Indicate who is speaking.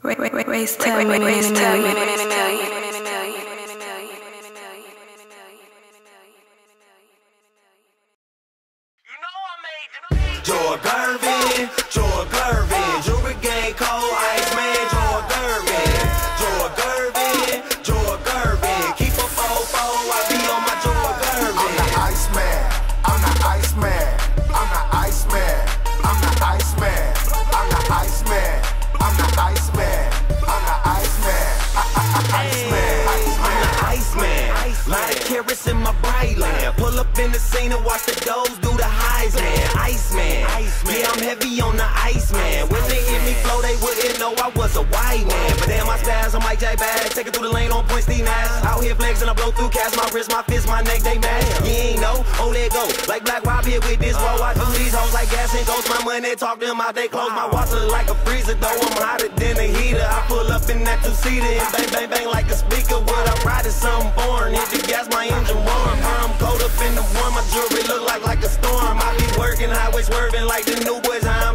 Speaker 1: Waste time, waste time.
Speaker 2: Joy Gervin, Joy Gervin, Jewelry Gang Cold Iceman, Joy Gervin, Joy Gervin, Joy Gervin, keep a fofo, I be on my Joy Gervin.
Speaker 3: I'm the Iceman, I'm the Iceman, I'm the Iceman, I'm the Iceman, I'm the Iceman, I'm the Iceman, I'm the Iceman,
Speaker 2: I'm the Iceman, lot of carrots in my bright land. Pull up in the scene and watch the dogs do the highs, man. Iceman, yeah, I'm heavy on the Iceman. When they hear me flow, they wouldn't know I was a white man. But damn, my styles, I'm like J Bag, take it through the lane on point, Steve Nash. Out here flex and I blow through cash, my wrist, my fist, my neck, they mad. You ain't know, oh, let go. Like Black Rob here with this roll, I do these hoes like gas and ghosts. My money, talk them out, they close. My water like a freezer, though I'm hotter than a heater. I pull up in that two-seater and bang, bang, bang like a speaker. What I ride is something foreign, hit the gas, my engine warm. I'm cold up in the warm, my jewelry look like a storm. I be working highway swerving like the new boys,